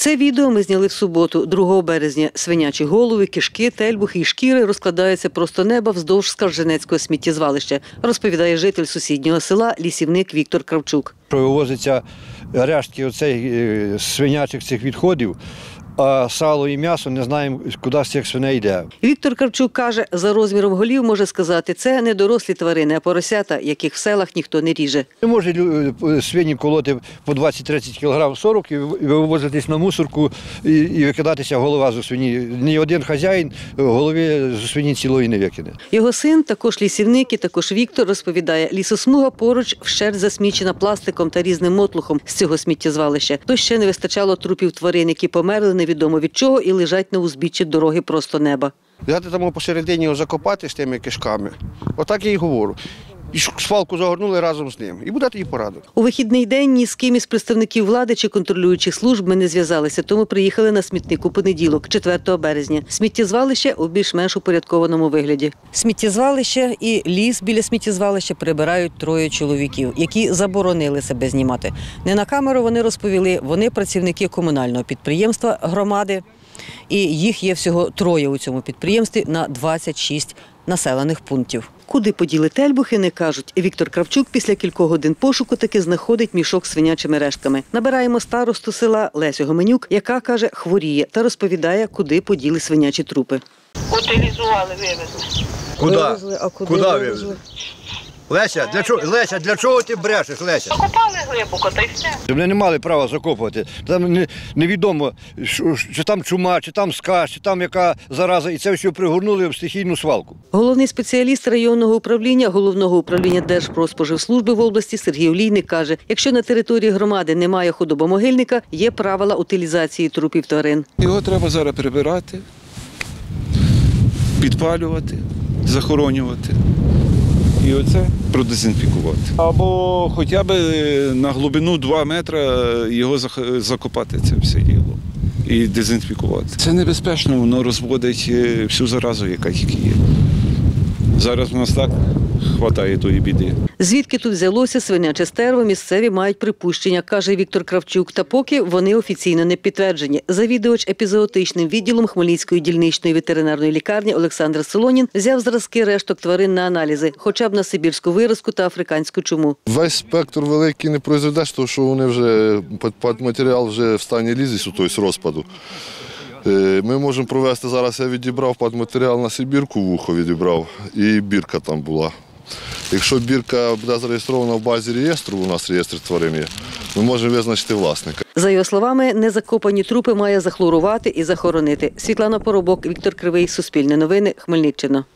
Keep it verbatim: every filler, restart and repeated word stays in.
Це відео ми зняли в суботу, другого березня. Свинячі голови, кишки, тельбухи і шкіри розкладаються просто неба вздовж Скарженецького сміттєзвалища, розповідає житель сусіднього села, лісівник Віктор Кравчук. Вивозяться рештки оцих свинячих цих відходів, а сало і м'ясо не знаємо, куди з цих свиней йде. Віктор Кравчук каже, за розміром голів може сказати, це не дорослі тварини, а поросята, яких в селах ніхто не ріже. Не може свині колоти по двадцять-тридцять кілограм сорок і вивозитись на мусорку і викидатися голова з свині. Ні один хазяїн голови з свині цілої не викине. Його син, також лісівник і також Віктор, розповідає, лісосмуга поруч вщерть засмічена пластиком та різним мотлухом з цього сміттєзвалища. То ще не вистачало трупів тварин, які померли невідомо від чого і лежать на узбіччі дороги просто неба. Взяти там посередині його закопати з тими кишками, отак я і говорю. І свалку загорнули разом з ним. І буде тоді порядок. У вихідний день ні з ким із представників влади чи контролюючих служб ми не зв'язалися, тому приїхали на смітник у понеділок, четвертого березня. Сміттєзвалище у більш-менш упорядкованому вигляді. Сміттєзвалище і ліс біля сміттєзвалища прибирають троє чоловіків, які заборонили себе знімати. Не на камеру вони розповіли, вони працівники комунального підприємства громади. І їх є всього троє у цьому підприємстві на двадцять шість населених пунктів. Куди поділи тельбухи, не кажуть. Віктор Кравчук після кількох годин пошуку таки знаходить мішок з свинячими рештками. Набираємо старосту села Лесю Гоменюк, яка, каже, хворіє та розповідає, куди поділи свинячі трупи. Утилізували, вивезли. Куди? Вивезли, а куди, куди вивезли? вивезли? Леся, для чого, Леся, для чого ти брешеш, Леся? Закопали глибоко, та й все. Вони не мали права закопувати. Там не, невідомо, що, чи там чума, чи там сказ, чи там яка зараза. І це все пригорнули в стихійну свалку. Головний спеціаліст районного управління, Головного управління Держпродспоживслужби в області Сергій Олійник каже, якщо на території громади немає худобомогильника, є правила утилізації трупів тварин. Його треба зараз прибирати, підпалювати, захоронювати. І оце продезінфікувати. Або хоча б на глибину два метри його закопати, це все діло, і дезінфікувати. Це небезпечно, воно розводить всю заразу, яка тільки є. Зараз у нас так хватає тої біди. Звідки тут взялося свиняче стерво, місцеві мають припущення, каже Віктор Кравчук. Та поки вони офіційно не підтверджені. Завідувач епізоотичним відділом Хмельницької дільничної ветеринарної лікарні Олександр Солонін взяв зразки решток тварин на аналізи, хоча б на сибірську виразку та африканську чуму. Весь спектр великий не произведеш, тому що вони вже, матеріал вже в стані лізісу, тобто розпаду. Ми можемо провести, зараз я відібрав матеріал на Сибірку, вухо відібрав, і бірка там була. Якщо бірка буде зареєстрована в базі реєстру, у нас реєстр тварин є, ми можемо визначити власника. За його словами, незакопані трупи має захлорувати і захоронити. Світлана Поробок, Віктор Кривий, Суспільне новини, Хмельниччина.